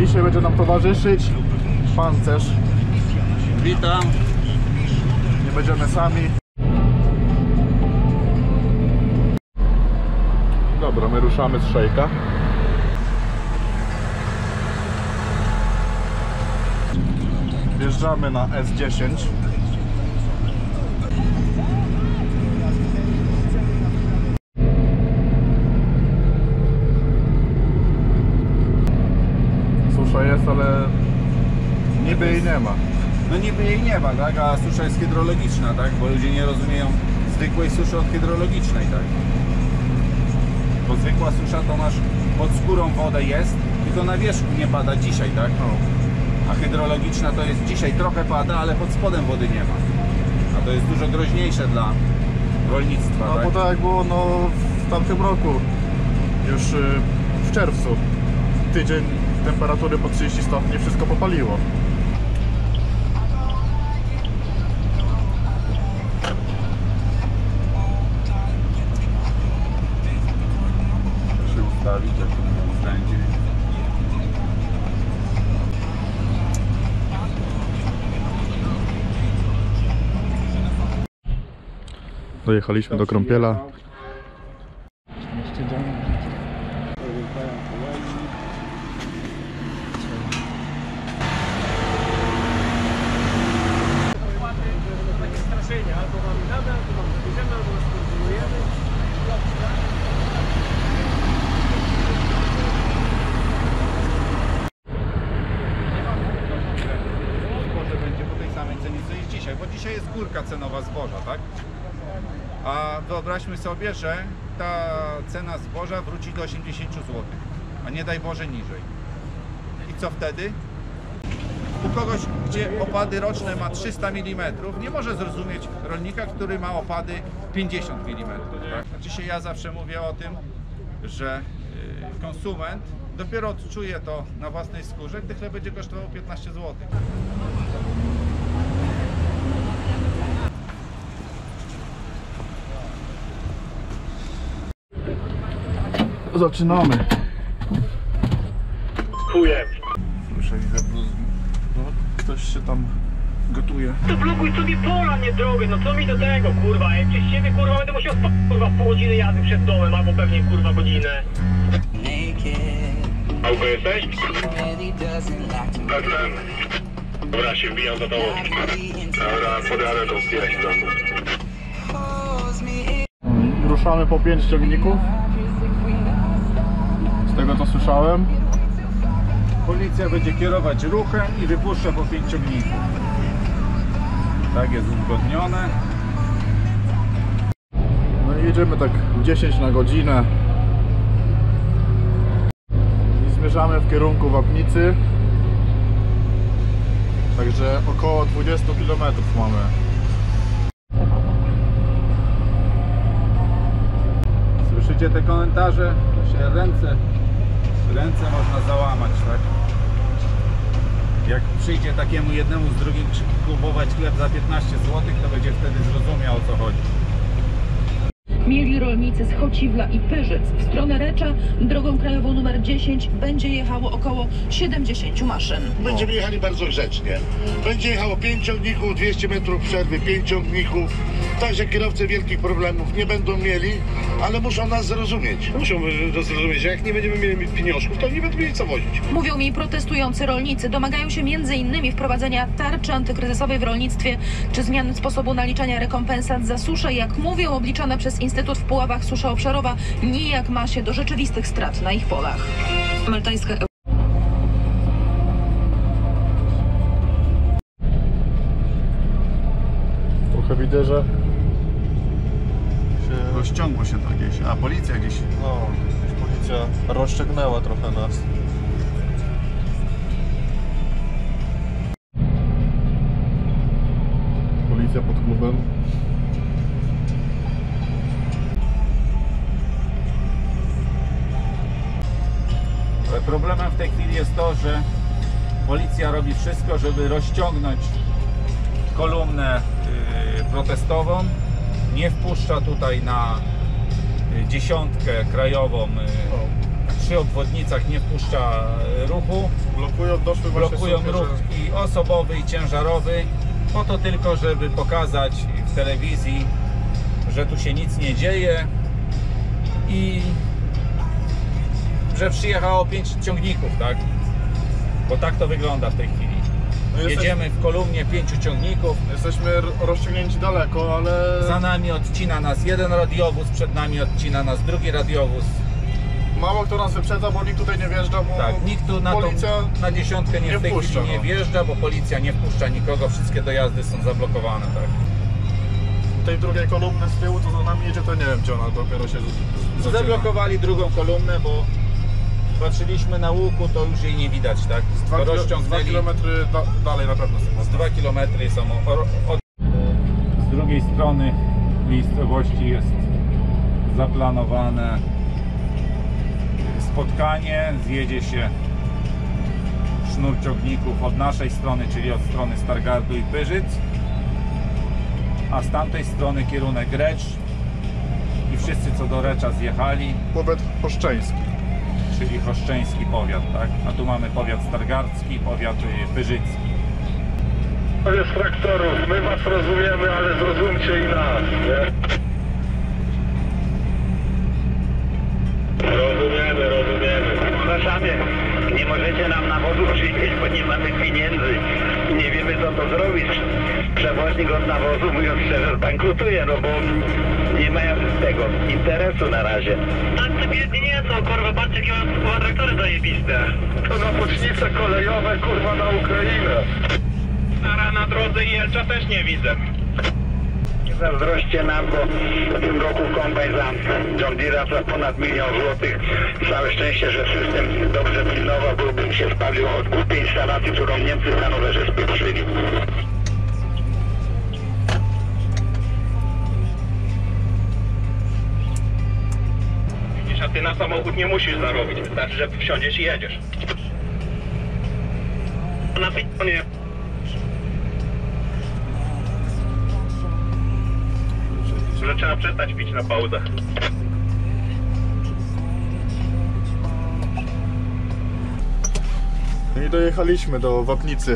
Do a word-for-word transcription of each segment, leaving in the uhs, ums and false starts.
Dzisiaj będzie nam towarzyszyć pancerz. Witam. Nie będziemy sami. Dobra, my ruszamy z Szejka. Wjeżdżamy na S dziesięć. Susza jest, ale niby jej nie ma. No niby jej nie ma, tak? A susza jest hydrologiczna, tak? Bo ludzie nie rozumieją zwykłej suszy od hydrologicznej, tak? Bo zwykła susza to masz pod skórą wodę jest, tylko na wierzchu nie pada dzisiaj, tak? No. A hydrologiczna to jest dzisiaj trochę pada, ale pod spodem wody nie ma. A to jest dużo groźniejsze dla rolnictwa, No tak? bo tak jak było no, w tamtym roku, już w czerwcu, tydzień temperatury po trzydzieści stopni, wszystko popaliło. Proszę ustawić, jak to będzie. Dojechaliśmy do Krąpiela. Bo dzisiaj jest górka cenowa zboża, tak? A wyobraźmy sobie, że ta cena zboża wróci do osiemdziesięciu złotych, a nie daj Boże niżej. I co wtedy? U kogoś, gdzie opady roczne ma trzysta milimetrów, nie może zrozumieć rolnika, który ma opady pięćdziesiąt milimetrów. Tak? Dzisiaj ja zawsze mówię o tym, że konsument dopiero odczuje to na własnej skórze, gdy chleb będzie kosztował piętnaście złotych. Zaczynamy. Chujem. Słyszę, widzę, no, ktoś się tam gotuje. To blokuj sobie pola, nie drogę, no co mi do tego, kurwa, jak przez ciebie, kurwa, będę musiał spać, kurwa, pół godziny jazdy przed domem, albo pewnie, kurwa, godzinę. Auto jesteś? Tak, ten. Dobra, się wbijam do domu. Dobra, podjadę tą wbijać do domu. Ruszamy po pięć ciągników. Z tego co słyszałem. Policja będzie kierować ruchem i wypuszcza po pięć ciągników. Tak jest uzgodnione. No i jedziemy tak dziesięć na godzinę. I zmierzamy w kierunku Wapnicy. Także około dwadzieścia kilometrów mamy. Słyszycie te komentarze? To się ręce, ręce można załamać, tak? Jak przyjdzie takiemu jednemu z drugim kupować chleb za piętnaście złotych, to będzie wtedy zrozumiał, o co chodzi. Mieli rolnicy z Chociwla i Pyrzyc w stronę Recza drogą krajową numer dziesięć będzie jechało około siedemdziesięciu maszyn. Będziemy jechali bardzo grzecznie. Będzie jechało pięć ciągników, dwieście metrów przerwy, pięć ciągników. Także kierowcy wielkich problemów nie będą mieli, ale muszą nas zrozumieć. Muszą zrozumieć, że jak nie będziemy mieli pieniążków, to nie będą mieli co wozić. Mówią mi protestujący rolnicy. Domagają się między innymi wprowadzenia tarczy antykryzysowej w rolnictwie czy zmiany sposobu naliczania rekompensat za suszę. Jak mówią, obliczane przez Instytut w Puławach susza obszarowa nijak ma się do rzeczywistych strat na ich polach. Maltańska Trochę widzę, że Się... Rozciągło się to gdzieś, a policja gdzieś. no, policja rozciągnęła trochę nas. Policja pod klubem. Problemem w tej chwili jest to, że policja robi wszystko, żeby rozciągnąć kolumnę yy, protestową. Nie wpuszcza tutaj na dziesiątkę krajową yy, przy obwodnicach nie wpuszcza ruchu, Blokują, doszły właśnie blokują słuchy, ruch że- i osobowy, i ciężarowy, po to tylko, żeby pokazać w telewizji, że tu się nic nie dzieje i że przyjechało pięć ciągników, tak? Bo tak to wygląda w tej chwili. No jesteś- Jedziemy w kolumnie pięciu ciągników, Jesteśmy r- rozciągnięci daleko, ale za nami odcina nas jeden radiowóz, przed nami odcina nas drugi radiowóz. mało kto nas wyprzedza, bo nikt tutaj nie wjeżdża, bo Tak, nikt tu na, tą, policja na dziesiątkę nie, nie w tej wpuszcza, chwili nie no. wjeżdża, bo policja nie wpuszcza nikogo, wszystkie dojazdy są zablokowane, tak? tej drugiej kolumny z tyłu, co za nami jedzie, to nie wiem, czy ona dopiero się z- zaczyna. Zablokowali drugą kolumnę, bo patrzyliśmy na łuku, to już jej nie widać, tak? Dwa, To kilo, dwa rozciągnęli, kilometry da, dalej na pewno są z dwa kilometry są o- od... Z drugiej strony miejscowości jest zaplanowane spotkanie, zjedzie się sznur ciągników od naszej strony, czyli od strony Stargardu i Pyrzyc, a z tamtej strony kierunek Recz i wszyscy co do Recza zjechali, Powiat Choszczeński. czyli choszczeński powiat, tak? A tu mamy powiat stargardzki, powiat y, pyrzycki. Panie z traktorów, my was rozumiemy, ale zrozumcie i nas, nie? Rozumiemy, rozumiemy. Przepraszamy, nie możecie nam nawozu przywieźć, bo nie mamy pieniędzy i nie wiemy co to zrobić. Przewoźnik od nawozu, mówiąc szczerze, zbankrutuje, no bo nie mają tego interesu na razie. Tak, te biedni nie są, kurwa, patrzcie jakie mam kurwa traktory zajebiste. To napocznice kolejowe, kurwa, na Ukrainę. A na drodze i Jelcza też nie widzę. Zazdroście nam, bo w tym roku kombajn za John Deere'a za ponad milion złotych. Całe szczęście, że system dobrze pilnował, byłbym się spalił od głupiej instalacji, którą Niemcy w Hanowerze spieprzyli. Widzisz, a ty na samochód nie musisz zarobić, wystarczy, że wsiądziesz i jedziesz. Na pitonie. Że trzeba przestać pić na pauzach. No i dojechaliśmy do Wapnicy.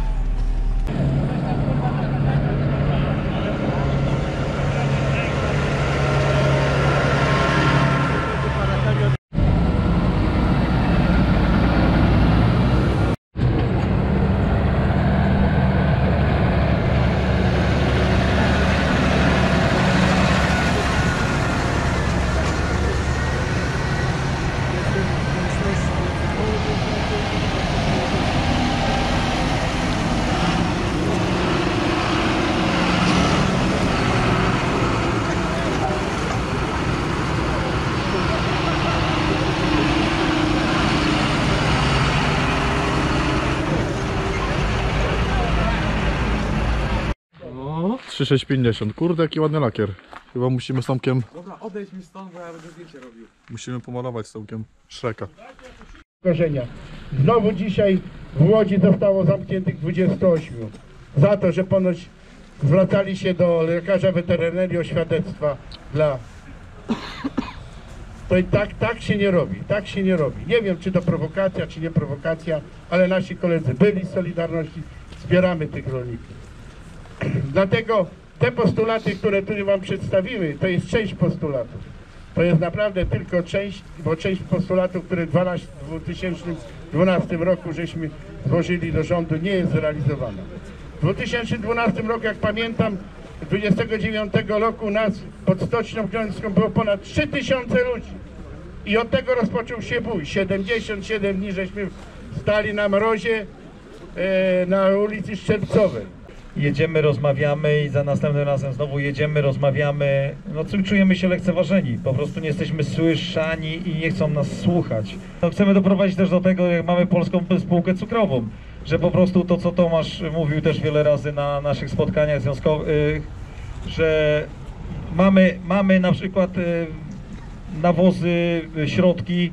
trzy sześć pięćdziesiąt. Kurde, jaki ładny lakier. Chyba musimy z Tomkiem... Dobra, odejdź mi stąd, bo ja będę zdjęcie robił. Musimy pomalować z Tomkiem Shreka. Korzenia. Znowu dzisiaj w Łodzi zostało zamkniętych dwudziestu ośmiu. Za to, że ponoć zwracali się do lekarza weterynarii o świadectwa dla... To i tak, tak się nie robi, tak się nie robi. Nie wiem, czy to prowokacja, czy nie prowokacja, ale nasi koledzy byli z Solidarności, wspieramy tych rolników. Dlatego te postulaty, które tu wam przedstawimy, to jest część postulatów. To jest naprawdę tylko część, bo część postulatów, które w dwa tysiące dwunastym roku żeśmy złożyli do rządu, nie jest zrealizowana. W dwa tysiące dwunastym roku, jak pamiętam, dwudziestego dziewiątego roku nas pod Stocznią Gdańską było ponad trzy tysiące ludzi. I od tego rozpoczął się bój. siedemdziesiąt siedem dni żeśmy stali na mrozie e, na ulicy Szczepcowej. Jedziemy, rozmawiamy i za następnym razem znowu jedziemy, rozmawiamy. No co, czujemy się lekceważeni, po prostu nie jesteśmy słyszani i nie chcą nas słuchać. No, chcemy doprowadzić też do tego, jak mamy polską spółkę cukrową, że po prostu to, co Tomasz mówił też wiele razy na naszych spotkaniach związkowych, że mamy, mamy na przykład nawozy, środki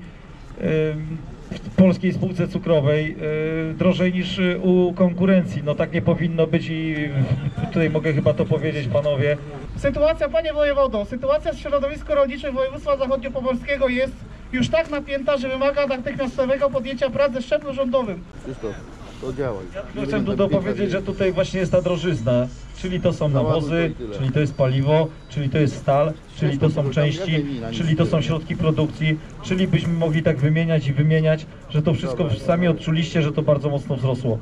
w polskiej spółce cukrowej yy, drożej niż u konkurencji. No tak nie powinno być i tutaj mogę chyba to powiedzieć, panowie. Sytuacja, panie wojewodo, sytuacja w środowisku rolniczym województwa zachodniopomorskiego jest już tak napięta, że wymaga natychmiastowego podjęcia prac ze szczeblu rządowym. Krzysztof, to działaj. Chcę tu dopowiedzieć, że tutaj właśnie jest ta drożyzna, czyli to są nawozy, czyli to jest paliwo, czyli to jest stal, czyli to są części, czyli to są środki produkcji, czyli byśmy mogli tak wymieniać i wymieniać, że to wszystko sami odczuliście, że to bardzo mocno wzrosło.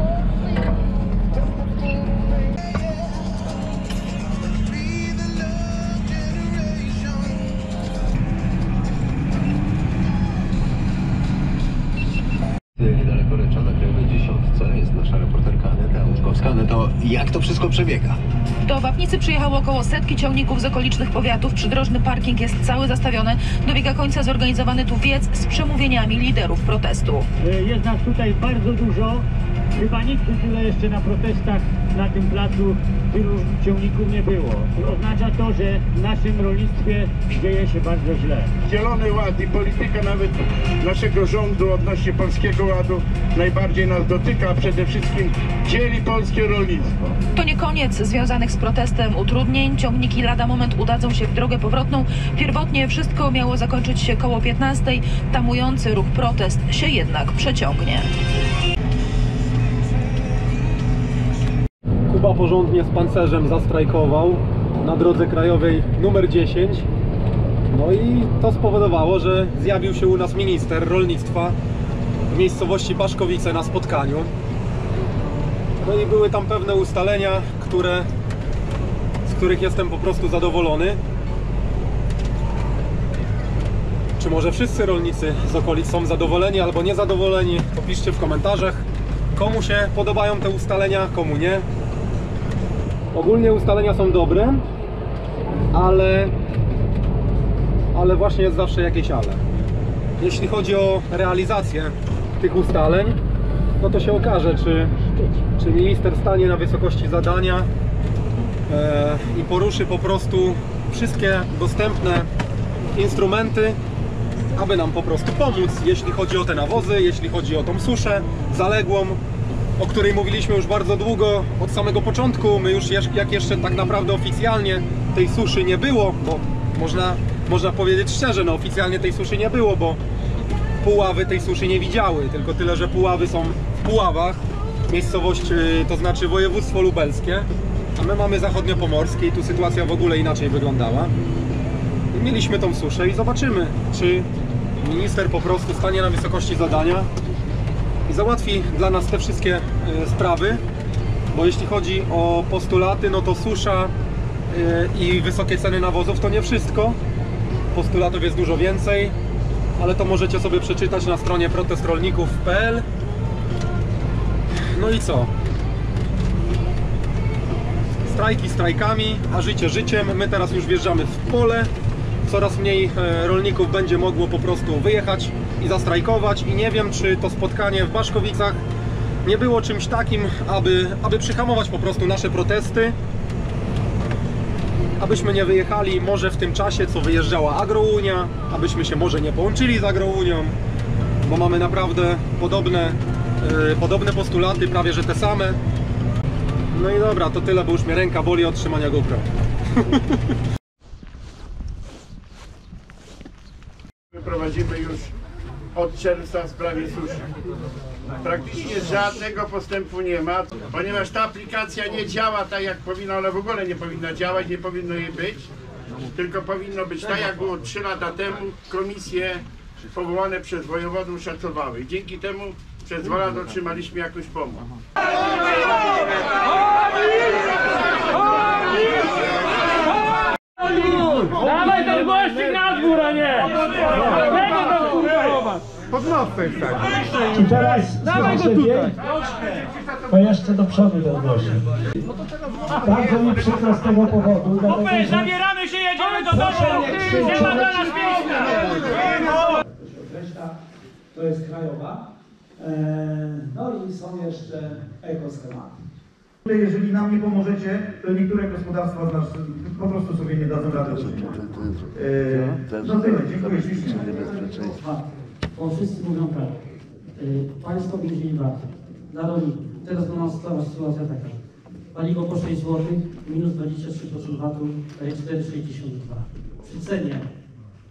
Niedaleko Recza na Krajowej dziesiątce jest nasza reporterka Aneta Łuczkowska. Aneto, jak to wszystko przebiega? Do Wapnicy przyjechało około setki ciągników z okolicznych powiatów. Przydrożny parking jest cały zastawiony. Dobiega końca zorganizowany tu wiec z przemówieniami liderów protestu. Jest nas tutaj bardzo dużo. Chyba nigdy tyle jeszcze na protestach na tym placu tylu ciągników nie było. Oznacza to, że w naszym rolnictwie dzieje się bardzo źle. Zielony Ład i polityka nawet naszego rządu odnośnie Polskiego Ładu najbardziej nas dotyka, a przede wszystkim dzieli polskie rolnictwo. To nie koniec związanych z protestem utrudnień. Ciągniki lada moment udadzą się w drogę powrotną. Pierwotnie wszystko miało zakończyć się koło piętnastej. Tamujący ruch protest się jednak przeciągnie. Kuba porządnie z pancerzem zastrajkował na drodze krajowej numer dziesięć. No i to spowodowało, że zjawił się u nas minister rolnictwa w miejscowości Paszkowice na spotkaniu. No i były tam pewne ustalenia, które, z których jestem po prostu zadowolony. Czy może wszyscy rolnicy z okolic są zadowoleni albo niezadowoleni? To piszcie w komentarzach, komu się podobają te ustalenia, komu nie. Ogólnie ustalenia są dobre, ale, ale właśnie jest zawsze jakieś ale. Jeśli chodzi o realizację tych ustaleń, no to się okaże, czy, czy minister stanie na wysokości zadania e, i poruszy po prostu wszystkie dostępne instrumenty, aby nam po prostu pomóc, jeśli chodzi o te nawozy, jeśli chodzi o tą suszę zaległą, o której mówiliśmy już bardzo długo, od samego początku. My już, jak jeszcze tak naprawdę oficjalnie tej suszy nie było, bo można, można powiedzieć szczerze, no oficjalnie tej suszy nie było, bo Puławy tej suszy nie widziały, tylko tyle, że Puławy są w Puławach, miejscowość, to znaczy województwo lubelskie, a my mamy zachodniopomorskie i tu sytuacja w ogóle inaczej wyglądała. I mieliśmy tą suszę i zobaczymy, czy minister po prostu stanie na wysokości zadania i załatwi dla nas te wszystkie y, sprawy, bo jeśli chodzi o postulaty, no to susza y, i wysokie ceny nawozów to nie wszystko. Postulatów jest dużo więcej, ale to możecie sobie przeczytać na stronie protest rolników kropka p l. No i co? Strajki strajkami, a życie życiem. My teraz już wjeżdżamy w pole. Coraz mniej rolników będzie mogło po prostu wyjechać i zastrajkować i nie wiem, czy to spotkanie w Baszkowicach nie było czymś takim, aby, aby przyhamować po prostu nasze protesty, abyśmy nie wyjechali może w tym czasie, co wyjeżdżała Agrounia, abyśmy się może nie połączyli z Agrounią, bo mamy naprawdę podobne, yy, podobne postulaty, prawie że te same. No i dobra, to tyle, bo już mnie ręka boli od trzymania GoPro. Prowadzimy już od czerwca w sprawie suszy. Praktycznie żadnego postępu nie ma, ponieważ ta aplikacja nie działa tak jak powinna, ona w ogóle nie powinna działać, nie powinno jej być, tylko powinno być tak jak było trzy lata temu, komisje powołane przez wojewodów szacowały i dzięki temu przez dwa lata otrzymaliśmy jakąś pomoc. Dawaj ten gościk na dwór, a nie! Pod nosem tak. Czy teraz słyszę lepiej? To jeszcze do przodu ten głosik. Bardzo mi przykro z tego powodu, dlatego że... Zabieramy się, jedziemy do domu! Nie ma dla nas miejsca! Reszta to jest krajowa. No i są jeszcze ekoschematy. Jeżeli nam nie pomożecie, to niektóre gospodarstwa z nas po prostu sobie nie dadzą rady. No tyle, dziękuję ślicznie. Bo wszyscy mówią tak, państwo obniżyli V A T dla rolników. Teraz do nas stała sytuacja taka. Paliwo po sześć złotych, minus dwadzieścia trzy procent V A T-u, daje cztery sześćdziesiąt dwa. Przy cenie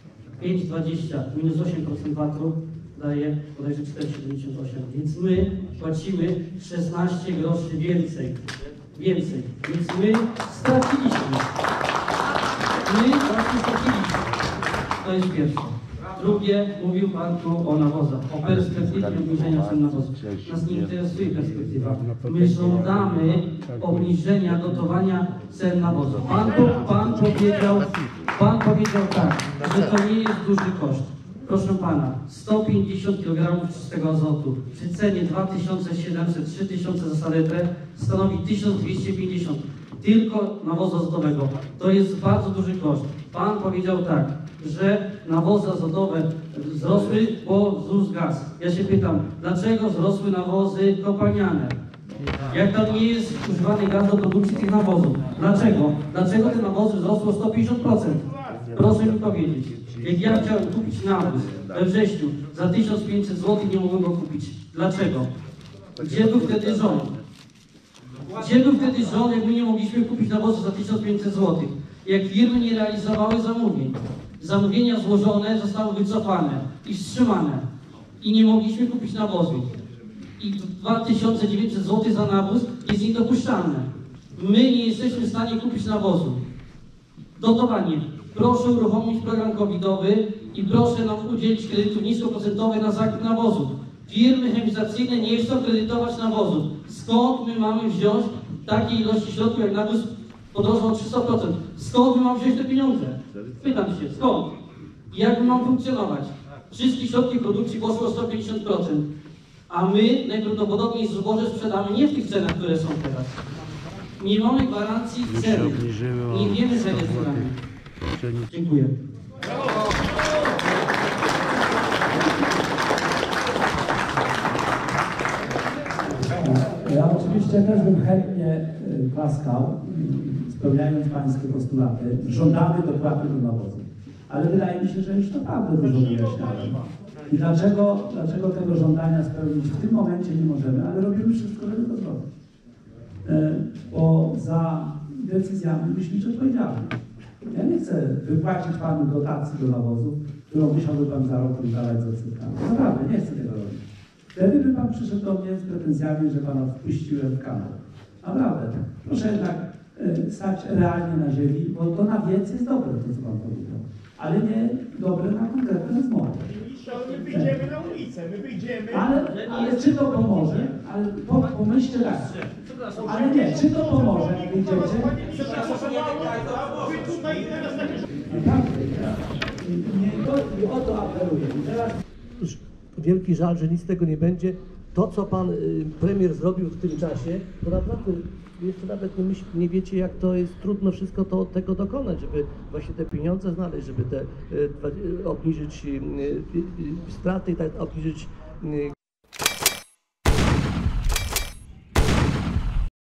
pięć dwadzieścia minus osiem procent vatu daje bodajże cztery siedemdziesiąt osiem, więc my płacimy szesnaście groszy więcej. Więcej. Więc my straciliśmy. My właśnie straciliśmy. To jest pierwsze. Drugie, mówił Pan tu o nawozach, o perspektywie obniżenia cen nawozów. Nas nie interesuje perspektywa. My żądamy obniżenia dotowania cen nawozów. Pan, pan, powiedział, pan powiedział tak, że to nie jest duży koszt. Proszę Pana, sto pięćdziesiąt kilogramów czystego azotu przy cenie dwa tysiące siedemset - trzy tysiące za saletrę stanowi tysiąc dwieście pięćdziesiąt tylko nawozu azotowego. To jest bardzo duży koszt. Pan powiedział tak, że nawozy azotowe wzrosły, bo wzrósł gaz. Ja się pytam, dlaczego wzrosły nawozy kopalniane? Jak tam nie jest używany gaz do produkcji tych nawozów? Dlaczego? Dlaczego te nawozy wzrosły o sto pięćdziesiąt procent? Proszę mi powiedzieć. Jak ja chciałem kupić nawóz we wrześniu za tysiąc pięćset złotych, nie mogłem go kupić. Dlaczego? Gdzie był wtedy rząd? Gdzie był wtedy rząd, jak my nie mogliśmy kupić nawozu za tysiąc pięćset złotych? Jak firmy nie realizowały zamówień. Zamówienia złożone zostały wycofane i wstrzymane. I nie mogliśmy kupić nawozu. I dwa tysiące dziewięćset złotych za nawóz jest niedopuszczalne. My nie jesteśmy w stanie kupić nawozu. Dotowanie. Proszę uruchomić program covidowy i proszę nam udzielić kredytów niskoprocentowych na zakup nawozów. Firmy chemizacyjne nie chcą kredytować nawozów. Skąd my mamy wziąć takiej ilości środków, jak nawóz podrożał o trzysta procent? Skąd my mamy wziąć te pieniądze? Pytam się, skąd? I jak my mamy funkcjonować? Wszystkie środki produkcji poszły o sto pięćdziesiąt procent. A my najprawdopodobniej zboże sprzedamy nie w tych cenach, które są teraz. Nie mamy gwarancji ceny. Nie wiemy, że jest cenami. Dziękuję. Ja oczywiście też bym chętnie klaskał, spełniając Pańskie postulaty. Żądamy dopłaty do nawozu. Ale wydaje mi się, że już naprawdę dużo wyjaśniałem. I dlaczego, dlaczego tego żądania spełnić w tym momencie nie możemy, ale robimy wszystko, żeby to zrobić. Bo za decyzjami musi być odpowiedzialny. Ja nie chcę wypłacić Panu dotacji do nawozu, którą musiałby Pan za rok wydalać z odsetkami. Naprawdę, nie chcę tego robić. Wtedy by Pan przyszedł do mnie z pretensjami, że Pana wpuściłem w kanał. Naprawdę. Proszę jednak y, stać realnie na ziemi, bo to na wiec jest dobre, to co Pan powiedział. Ale nie dobre na konkretne rozmowy. My wyjdziemy na ulicę, my wyjdziemy... Ale, ale czy to pomoże? Ale po, pomyślcie tak. Ale nie, czy to pomoże, jak wyjdziecie? I o to apeluję. Wielki żal, że nic z tego nie będzie. To, co pan y, premier zrobił w tym czasie, to naprawdę jeszcze nawet nie, myśl, nie wiecie, jak to jest trudno wszystko to, tego dokonać, żeby właśnie te pieniądze znaleźć, żeby te y, obniżyć y, y, straty i tak obniżyć y,